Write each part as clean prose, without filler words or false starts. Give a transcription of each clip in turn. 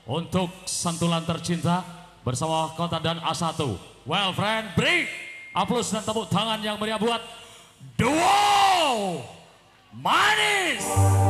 untuk santunan tercinta bersama Kota dan A1. Well friend, beri aplaus dan tepuk tangan yang meriah buat Duo Manis.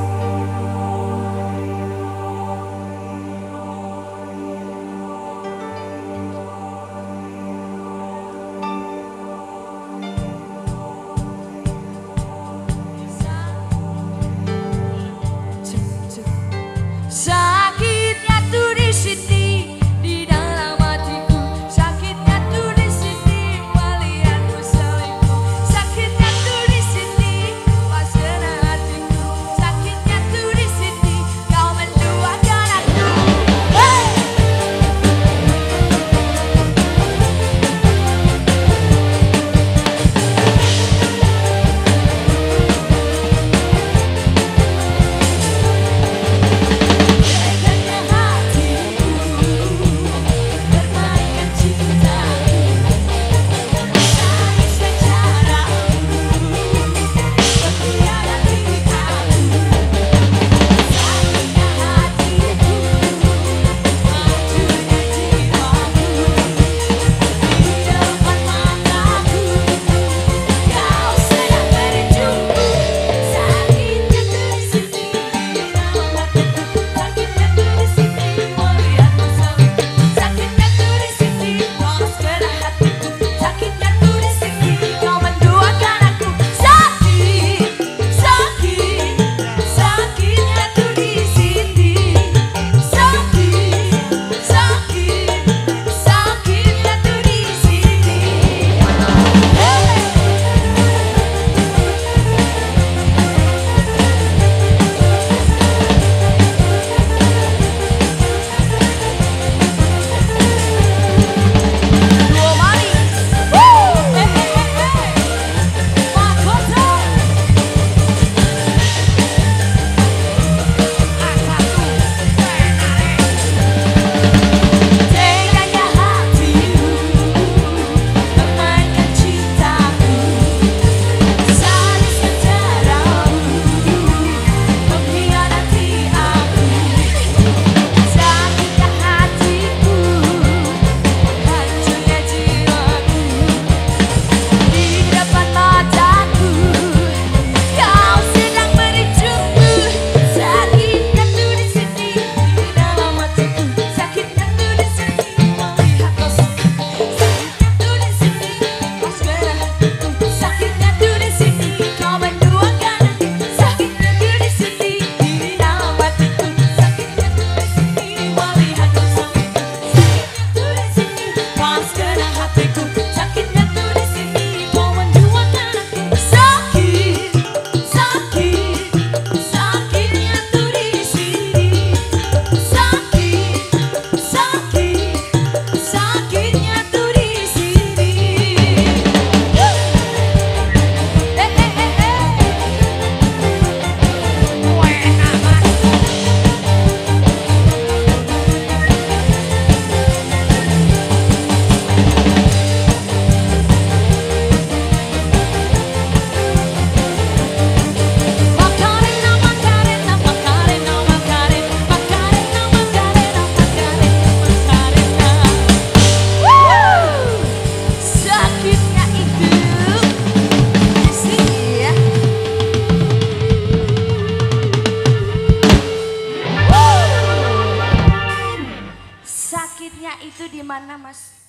Sakitnya tuh di sini, di dalam hatiku. Sakitnya tuh di sini, melihatmu selingkuh. Sakitnya tuh di sini, pas kena hatiku. Sakitnya tuh di sini, kau menduakan aku. Hey! Sakitnya itu di mana, Mas?